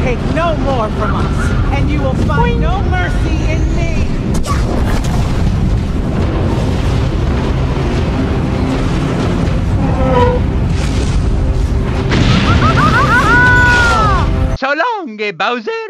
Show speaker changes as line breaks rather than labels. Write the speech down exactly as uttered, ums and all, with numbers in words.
take no more from us, and you will find no mercy in me!
So long, Bowser!